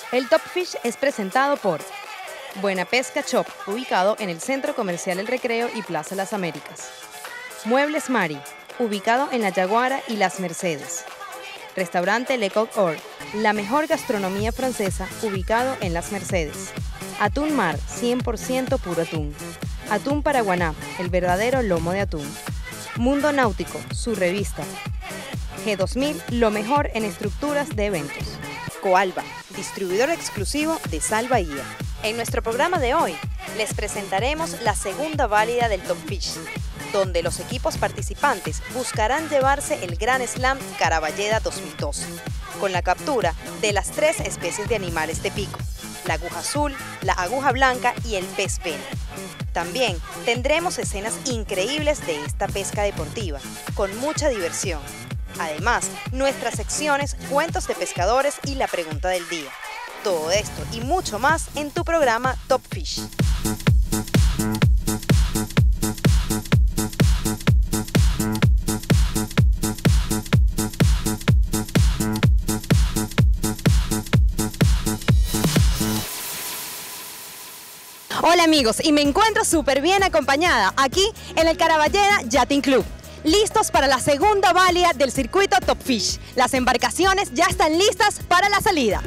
El Top Fish es presentado por Buena Pesca Shop, ubicado en el Centro Comercial El Recreo y Plaza Las Américas. Muebles Mari, ubicado en La Yaguara y Las Mercedes. Restaurante Le Coq Or, la mejor gastronomía francesa, ubicado en Las Mercedes. Atún Mar, 100% puro atún. Atún Paraguaná, el verdadero lomo de atún. Mundo Náutico, su revista. G2000, lo mejor en estructuras de eventos. Coalba, distribuidor exclusivo de Sal Bahía. En nuestro programa de hoy, les presentaremos la segunda válida del Top Fish, donde los equipos participantes buscarán llevarse el Gran Slam Caraballeda 2012, con la captura de las 3 especies de animales de pico, la aguja azul, la aguja blanca y el pez vena. También tendremos escenas increíbles de esta pesca deportiva, con mucha diversión. Además, nuestras secciones Cuentos de Pescadores y la Pregunta del Día. Todo esto y mucho más en tu programa Top Fish. Hola amigos, y me encuentro súper bien acompañada aquí en el Caraballeda Yachting Club. Listos para la segunda válida del circuito Top Fish. Las embarcaciones ya están listas para la salida.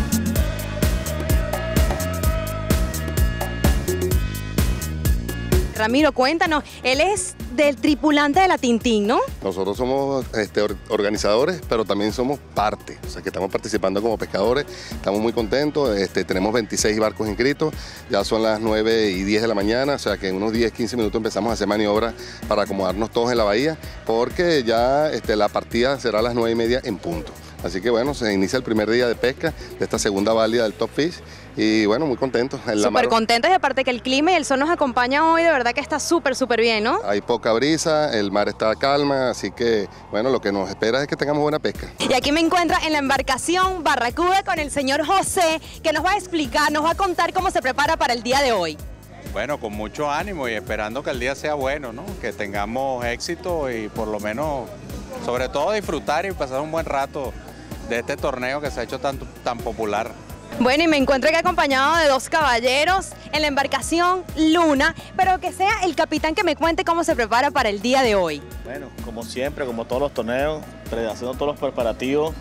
Ramiro, cuéntanos, él es del tripulante de la Tintín, ¿no? Nosotros somos organizadores, pero también somos parte, o sea que estamos participando como pescadores, estamos muy contentos, tenemos 26 barcos inscritos, ya son las 9:10 de la mañana, o sea que en unos 10-15 minutos empezamos a hacer maniobras para acomodarnos todos en la bahía, porque ya la partida será a las 9:30 en punto. Así que bueno, se inicia el primer día de pesca de esta segunda válida del Top Fish y bueno, muy contentos. Súper contentos y aparte que el clima y el sol nos acompañan hoy, de verdad que está súper bien, ¿no? Hay poca brisa, el mar está calma, así que bueno, lo que nos espera es que tengamos buena pesca. Y aquí me encuentro en la embarcación Barracuda con el señor José, que nos va a explicar, nos va a contar cómo se prepara para el día de hoy. Bueno, con mucho ánimo y esperando que el día sea bueno, ¿no? Que tengamos éxito y por lo menos, sobre todo disfrutar y pasar un buen rato de este torneo que se ha hecho tan popular. Bueno, y me encuentro aquí acompañado de 2 caballeros en la embarcación Luna, pero que sea el capitán que me cuente cómo se prepara para el día de hoy. Bueno, como siempre, como todos los torneos, haciendo todos los preparativos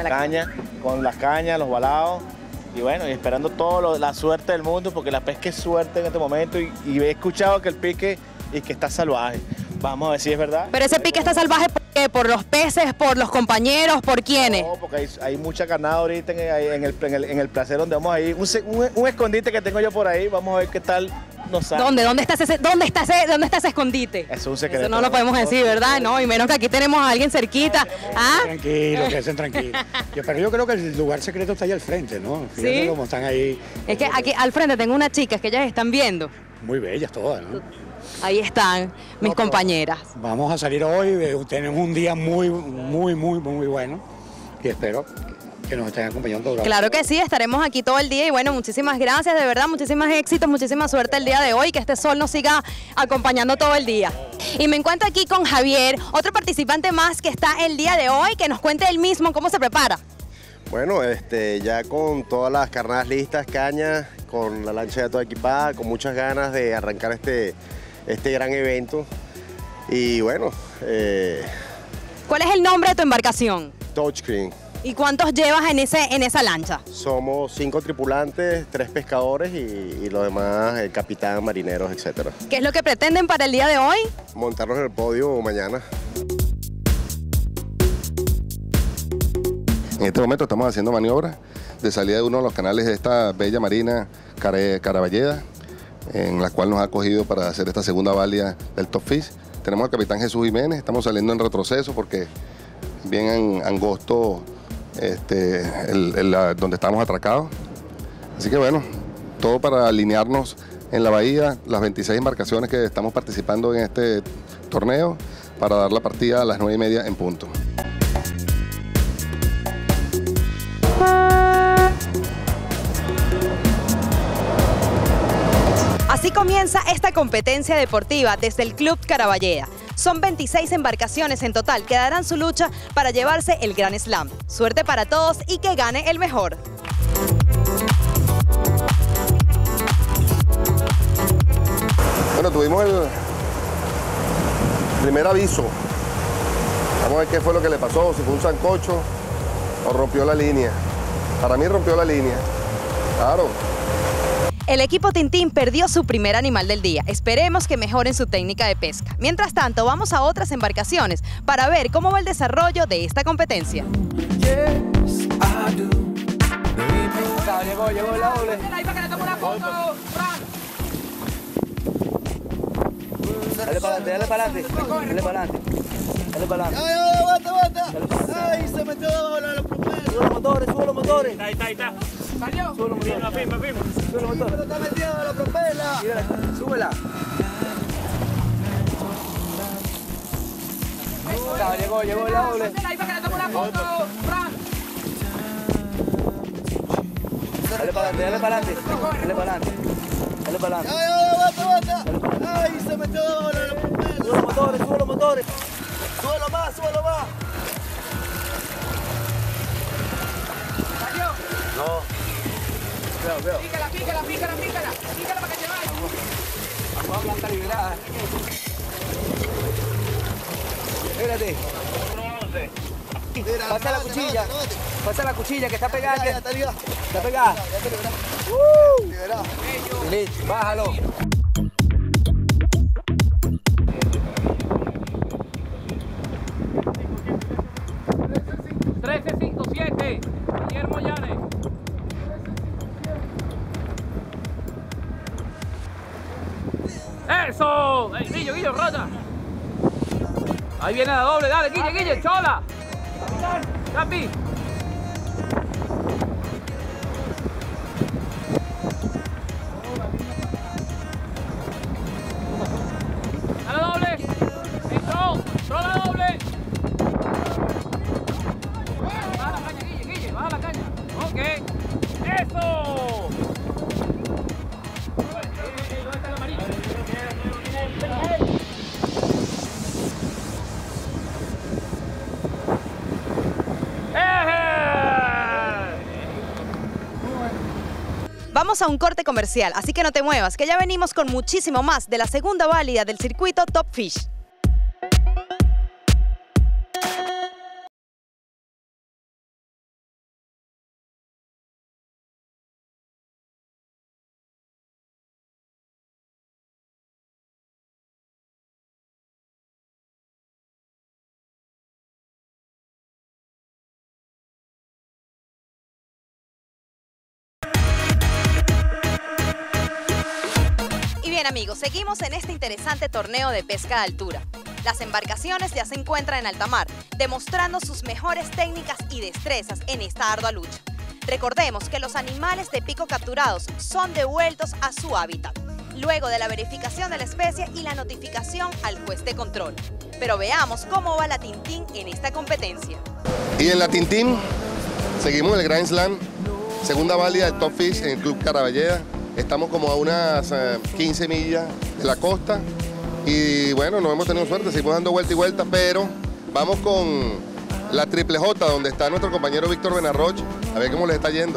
con las cañas, los balados, y bueno, y esperando toda la suerte del mundo, porque la pesca es suerte en este momento, y he escuchado que el pique y que está salvaje. Vamos a ver si es verdad. Pero ese pique está salvaje por los peces, por los compañeros, ¿por quiénes? No, porque hay mucha carnada ahorita en el placer donde vamos a ir. Un escondite que tengo yo por ahí, vamos a ver qué tal nos sale. ¿Dónde está ese escondite? Eso es un secreto. Eso no lo podemos decir, ¿verdad? No, y menos que aquí tenemos a alguien cerquita. ¿Ah? Tranquilo, que estén tranquilos. Pero yo creo que el lugar secreto está ahí al frente, ¿no? Fíjate cómo están ahí. Es que aquí al frente tengo unas chicas que ellas están viendo. Muy bellas todas, ¿no? Ahí están mis compañeras. Vamos a salir hoy, tenemos un día muy bueno y espero que nos estén acompañando. Claro que sí, estaremos aquí todo el día y bueno, muchísimas gracias, de verdad, muchísimos éxitos, muchísima suerte el día de hoy, que este sol nos siga acompañando todo el día. Y me encuentro aquí con Javier, otro participante más que está el día de hoy, que nos cuente él mismo cómo se prepara. Bueno, ya con todas las carnadas listas, cañas, con la lancha ya toda equipada, con muchas ganas de arrancar este gran evento. Y bueno... ¿Cuál es el nombre de tu embarcación? Touchscreen. ¿Y cuántos llevas en esa lancha? Somos 5 tripulantes, 3 pescadores y los demás, el capitán, marineros, etc. ¿Qué es lo que pretenden para el día de hoy? Montarnos en el podio mañana. En este momento estamos haciendo maniobras de salida de uno de los canales de esta bella marina Caraballeda, en la cual nos ha acogido para hacer esta segunda válida del Top Fish. Tenemos al capitán Jesús Jiménez, estamos saliendo en retroceso porque bien angosto donde estamos atracados. Así que bueno, todo para alinearnos en la bahía, las 26 embarcaciones que estamos participando en este torneo, para dar la partida a las 9:30 en punto. Así comienza esta competencia deportiva desde el Club Caraballeda. Son 26 embarcaciones en total que darán su lucha para llevarse el Gran Slam. Suerte para todos y que gane el mejor. Bueno, tuvimos el primer aviso. Vamos a ver qué fue lo que le pasó, si fue un sancocho o rompió la línea. Para mí rompió la línea, claro. El equipo Tintín perdió su primer animal del día. Esperemos que mejoren su técnica de pesca. Mientras tanto, vamos a otras embarcaciones para ver cómo va el desarrollo de esta competencia. Llegó la doble. Dale para adelante, dale para adelante. Dale para adelante. Dale para adelante. Aguanta. Ay, se metió la propela. Sube los motores. Ahí está. ¿Salió? Sube los motores. Firma. Sube los motores. Pero está metido la propela. Súbela. Llegó la doble. Ahí para que le tome una foto, Fran. Dale para adelante. Aguanta. Ay, se metió la propela. Sube los motores. Súbelo más. ¿Salió? No. Cuidado. Pícala para que te vaya. Vamos a plantar liberada. Espérate. Pasa la cuchilla que está pegada. Está pegada. Listo, bájalo. 1357, Guillermo Llanes. ¡Eso! Guillo, rota. Ahí viene la doble, dale, Guille, chola. Capi. Dale doble. Entró la doble. Baja la caña, Guille, baja la caña. Ok. ¡Eso! ¿Dónde está el amarillo? Vamos a un corte comercial, así que no te muevas, que ya venimos con muchísimo más de la segunda válida del circuito Top Fish. Bien amigos, seguimos en este interesante torneo de pesca de altura. Las embarcaciones ya se encuentran en alta mar, demostrando sus mejores técnicas y destrezas en esta ardua lucha. Recordemos que los animales de pico capturados son devueltos a su hábitat, luego de la verificación de la especie y la notificación al juez de control. Pero veamos cómo va la Tintín en esta competencia. Y en la Tintín seguimos el Grand Slam, segunda válida del Top Fish en el Club Caraballeda. Estamos como a unas 15 millas de la costa y bueno, no hemos tenido suerte, seguimos dando vuelta y vuelta, pero vamos con la Triple J, donde está nuestro compañero Víctor Benarroch, a ver cómo les está yendo.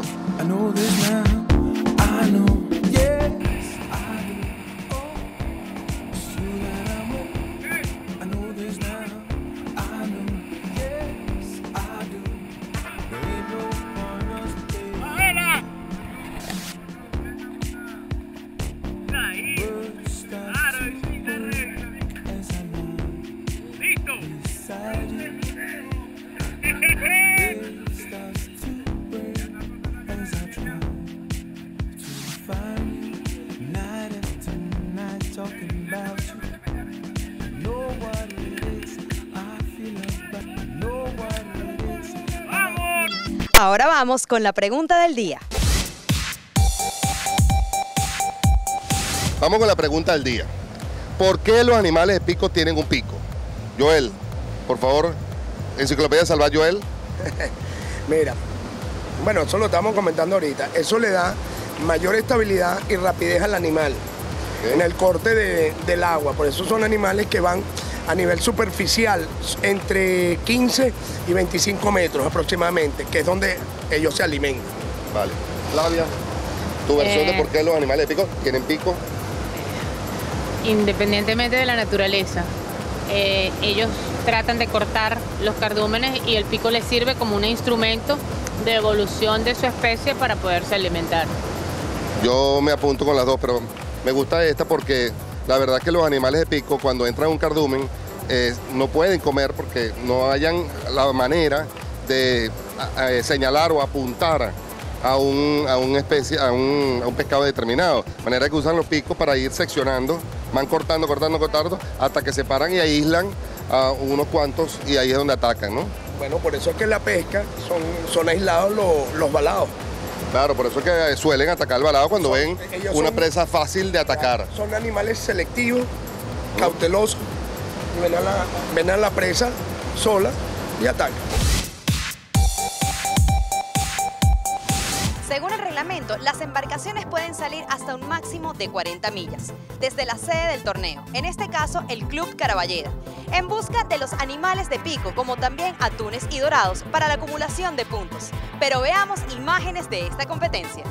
Ahora vamos con la pregunta del día. Vamos con la pregunta del día. ¿Por qué los animales de pico tienen un pico? Joel, por favor, Enciclopedia Salvaje, Joel. Mira, bueno, eso lo estamos comentando ahorita. Eso le da mayor estabilidad y rapidez al animal en el corte del agua. Por eso son animales que van a nivel superficial entre 15 y 25 metros aproximadamente, que es donde ellos se alimentan. Vale. Flavia, tu versión de por qué los animales de pico tienen pico. independientemente de la naturaleza. Ellos tratan de cortar los cardúmenes y el pico les sirve como un instrumento de evolución de su especie para poderse alimentar. Yo me apunto con las dos, pero me gusta esta porque la verdad que los animales de pico cuando entran a un cardumen no pueden comer porque no hayan la manera de señalar o apuntar a un pescado determinado. De manera que usan los picos para ir seccionando, van cortando hasta que se paran y aíslan a unos cuantos y ahí es donde atacan, ¿no? Bueno, por eso es que en la pesca son aislados los balados. Claro, por eso es que suelen atacar el balado cuando ven una presa fácil de atacar. Son animales selectivos, cautelosos, ven a la presa sola y atacan. Según el reglamento, las embarcaciones pueden salir hasta un máximo de 40 millas, desde la sede del torneo, en este caso el Club Caraballeda, en busca de los animales de pico, como también atunes y dorados, para la acumulación de puntos. Pero veamos imágenes de esta competencia.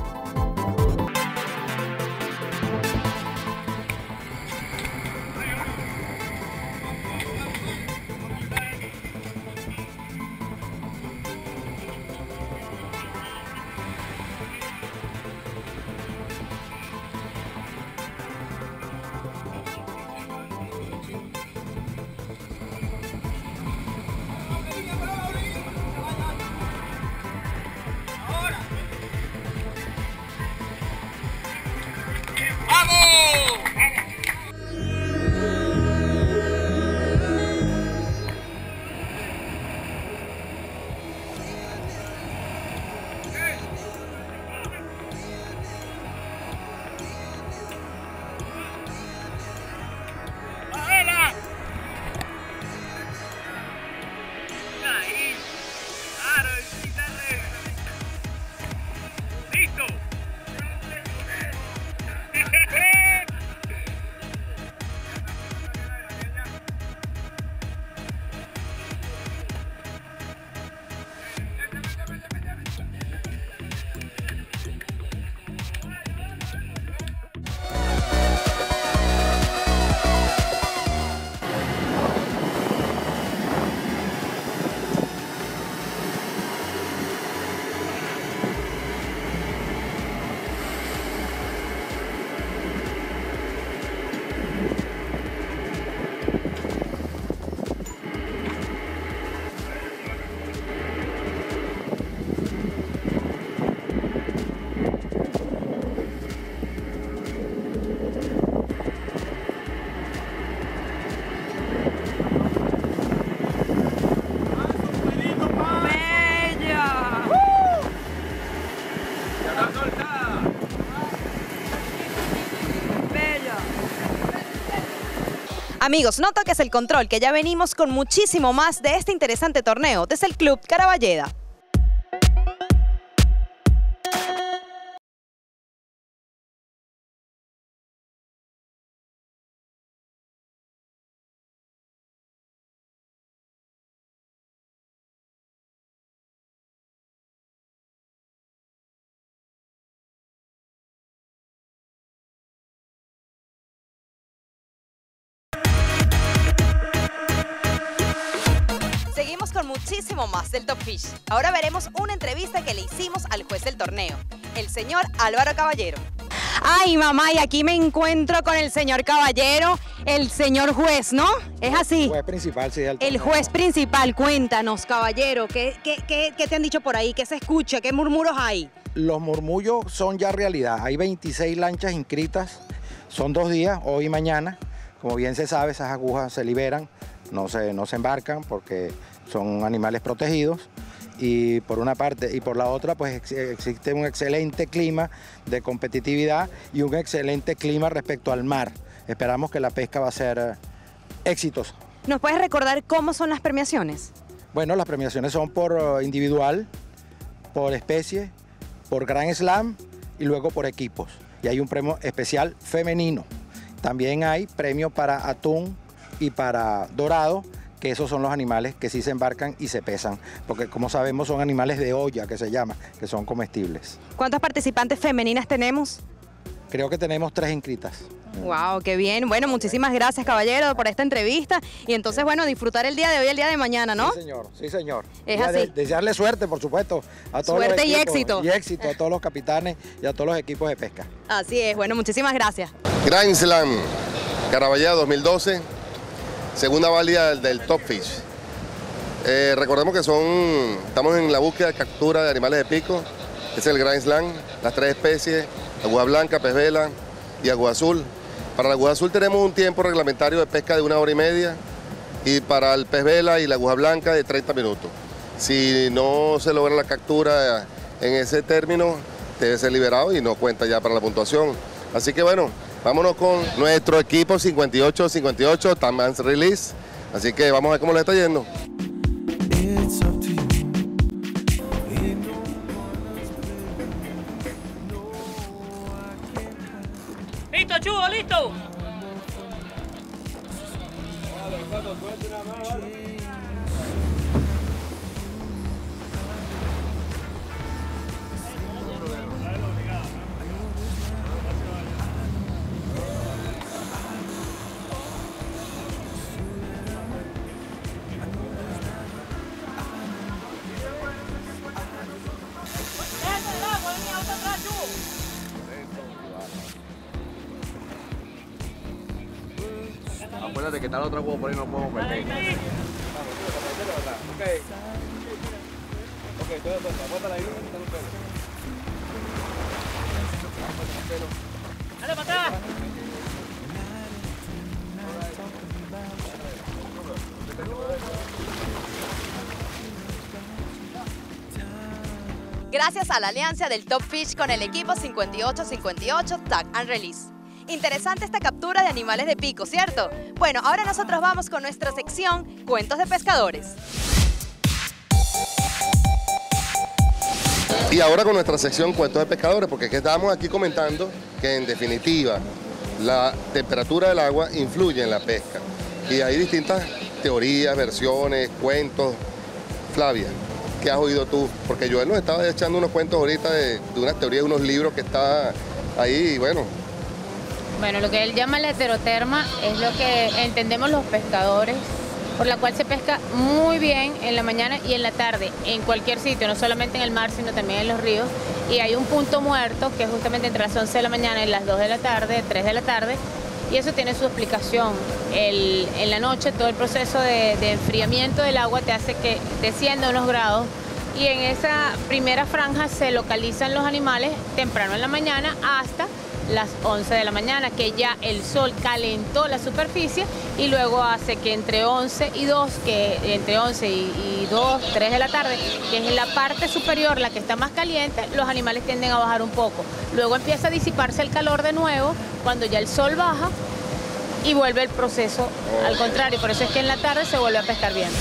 Amigos, no toques el control, que ya venimos con muchísimo más de este interesante torneo desde el Club Caraballeda. Seguimos con muchísimo más del Top Fish. Ahora veremos una entrevista que le hicimos al juez del torneo, el señor Álvaro Caballero. Ay, mamá, y aquí me encuentro con el señor Caballero, el señor juez, ¿no? Es así. El juez principal, sí. El juez principal, cuéntanos, Caballero, ¿qué te han dicho por ahí? ¿Qué se escucha? ¿Qué murmuros hay? Los murmullos son ya realidad. Hay 26 lanchas inscritas, son 2 días, hoy y mañana. Como bien se sabe, esas agujas se liberan, no se embarcan porque son animales protegidos. Y por una parte y por la otra pues existe un excelente clima de competitividad y un excelente clima respecto al mar. Esperamos que la pesca va a ser exitosa. ¿Nos puedes recordar cómo son las premiaciones? Bueno, las premiaciones son por individual, por especie, por Grand Slam y luego por equipos. Y hay un premio especial femenino. También hay premio para atún y para dorado, que esos son los animales que sí se embarcan y se pesan, porque como sabemos son animales de olla, que se llama, que son comestibles. ¿Cuántas participantes femeninas tenemos? creo que tenemos 3 inscritas. Wow, qué bien. Bueno, muchísimas gracias, caballero, por esta entrevista. Y entonces, bueno, disfrutar el día de hoy, el día de mañana, ¿no? Sí, señor. Sí, señor. Es así. Desearle suerte, por supuesto, a todos suerte los equipos. Y éxito. Y éxito a todos los capitanes y a todos los equipos de pesca. Así es. Bueno, muchísimas gracias. Grand Slam, Caraballá 2012, segunda válida del Top Fish. Recordemos que estamos en la búsqueda de captura de animales de pico. Es el Grand Slam, las 3 especies, aguja blanca, pez vela y aguja azul. Para la aguja azul tenemos un tiempo reglamentario de pesca de 1 hora y media y para el pez vela y la aguja blanca de 30 minutos. Si no se logra la captura en ese término, debe ser liberado y no cuenta ya para la puntuación. Así que bueno, vámonos con nuestro equipo 58-58, Time and Release. Así que vamos a ver cómo le está yendo. ¡Listo, Chugo, listo! Acuérdate que está el otro juego por ahí, no podemos perder. Ok, aguántala ahí, dale para atrás. Gracias a la alianza del Top Fish con el equipo 58-58 Tag and Release. Interesante esta captura de animales de pico, ¿cierto? Bueno, ahora nosotros vamos con nuestra sección Cuentos de Pescadores. Y ahora con nuestra sección Cuentos de Pescadores, porque es que estábamos aquí comentando que en definitiva la temperatura del agua influye en la pesca. Y hay distintas teorías, versiones, cuentos. Flavia, ¿qué has oído tú? Porque Joel nos estaba echando unos cuentos ahorita de unas teorías, de unos libros que está ahí y bueno. Bueno, lo que él llama la heteroterma es lo que entendemos los pescadores, por la cual se pesca muy bien en la mañana y en la tarde, en cualquier sitio, no solamente en el mar, sino también en los ríos. Y hay un punto muerto que es justamente entre las 11 de la mañana y las 2 de la tarde, 3 de la tarde, y eso tiene su explicación. En la noche todo el proceso de enfriamiento del agua te hace que descienda unos grados, y en esa primera franja se localizan los animales temprano en la mañana hasta las 11 de la mañana, que ya el sol calentó la superficie y luego hace que entre 11 y 2, que entre 11 y 2, 3 de la tarde, que es la parte superior la que está más caliente, los animales tienden a bajar un poco. Luego empieza a disiparse el calor de nuevo cuando ya el sol baja y vuelve el proceso al contrario. Por eso es que en la tarde se vuelve a pescar bien.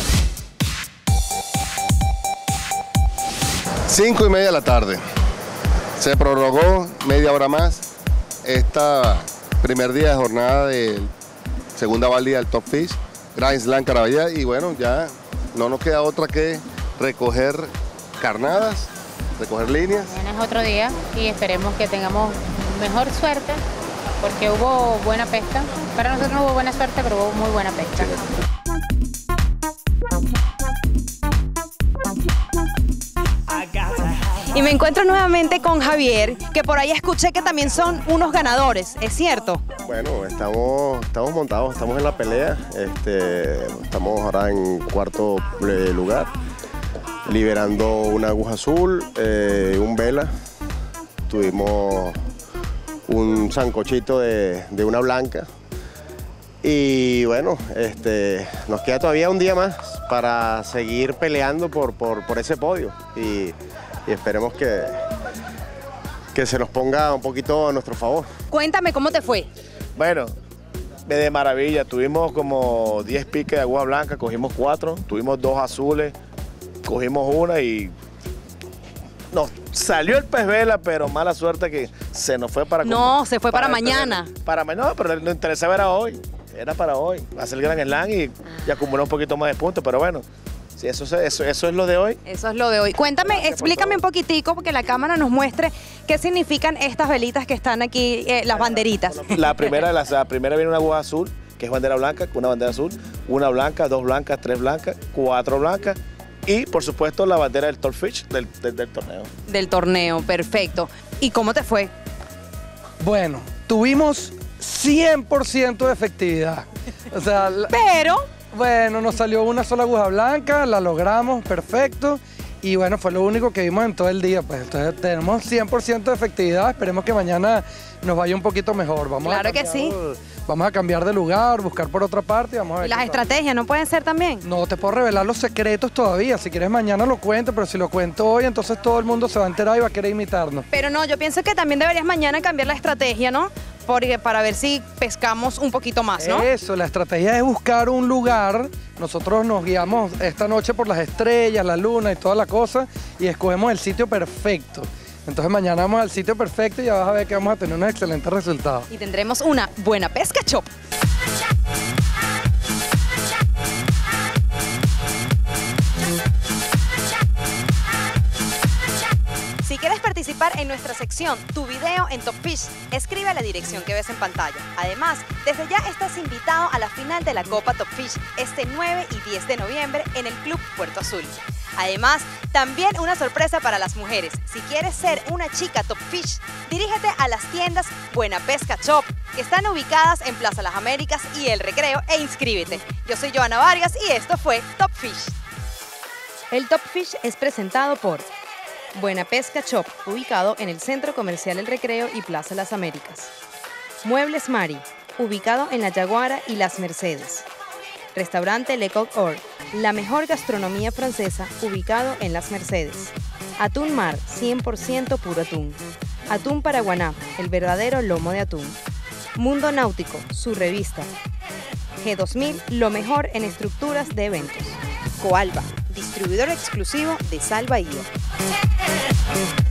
5:30 de la tarde. Se prorrogó media hora más esta primer día de jornada de segunda válida del Top Fish, Grand Slam Caraballá, y bueno, ya no nos queda otra que recoger carnadas, recoger líneas. Mañana es otro día y esperemos que tengamos mejor suerte, porque hubo buena pesca. Para nosotros no hubo buena suerte, pero hubo muy buena pesca. Y me encuentro nuevamente con Javier, que por ahí escuché que también son unos ganadores, ¿es cierto? Bueno, estamos montados, estamos en la pelea, estamos ahora en cuarto lugar, liberando una aguja azul, un vela, tuvimos un sancochito de una blanca y bueno, nos queda todavía un día más para seguir peleando por ese podio y esperemos que se nos ponga un poquito a nuestro favor. Cuéntame cómo te fue. Bueno, de maravilla, tuvimos como 10 piques de agua blanca, cogimos 4, tuvimos 2 azules, cogimos una y nos salió el pez vela, pero mala suerte que se nos fue para... No, se fue para mañana. No, pero nos interesaba era hoy, era para hoy, hacer el Grand Slam y acumular un poquito más de puntos, pero bueno, Sí, eso es lo de hoy. Eso es lo de hoy. Cuéntame, explícame un poquitico, porque la cámara nos muestre qué significan estas velitas que están aquí, las banderitas. La primera viene una aguja azul, que es bandera blanca, una bandera azul, una blanca, dos blancas, tres blancas, cuatro blancas y, por supuesto, la bandera del Top Fish del torneo. Del torneo, perfecto. ¿Y cómo te fue? Bueno, tuvimos 100% de efectividad. O sea, pero... Bueno, nos salió una sola aguja blanca, la logramos, perfecto. Y bueno, fue lo único que vimos en todo el día. Pues entonces tenemos 100% de efectividad. Esperemos que mañana nos vaya un poquito mejor. Claro que sí. Vamos a cambiar de lugar, buscar por otra parte y vamos a ver. ¿Y las estrategias no pueden ser también? No te puedo revelar los secretos todavía. Si quieres mañana lo cuento, pero si lo cuento hoy, entonces todo el mundo se va a enterar y va a querer imitarnos. Pero no, yo pienso que también deberías mañana cambiar la estrategia, ¿no? Porque para ver si pescamos un poquito más, ¿no? Eso, la estrategia es buscar un lugar. Nosotros nos guiamos esta noche por las estrellas, la luna y toda la cosa y escogemos el sitio perfecto. Entonces mañana vamos al sitio perfecto y ya vas a ver que vamos a tener unos excelentes resultados. Y tendremos una buena pesca chop. Si quieres participar en nuestra sección Tu Video en Top Fish, escribe a la dirección que ves en pantalla. Además, desde ya estás invitado a la final de la Copa Top Fish este 9 y 10 de noviembre en el Club Puerto Azul. Además, también una sorpresa para las mujeres. Si quieres ser una chica Top Fish, dirígete a las tiendas Buena Pesca Shop, que están ubicadas en Plaza Las Américas y El Recreo, e inscríbete. Yo soy Joana Vargas y esto fue Top Fish. El Top Fish es presentado por Buena Pesca Shop, ubicado en el Centro Comercial El Recreo y Plaza Las Américas. Muebles Mari, ubicado en La Yaguara y Las Mercedes. Restaurante Le Coq Or, la mejor gastronomía francesa, ubicado en Las Mercedes. Atún Mar, 100% puro atún. Atún Paraguaná, el verdadero lomo de atún. Mundo Náutico, su revista. G2000, lo mejor en estructuras de eventos. Coalba, distribuidor exclusivo de Sal Bahía.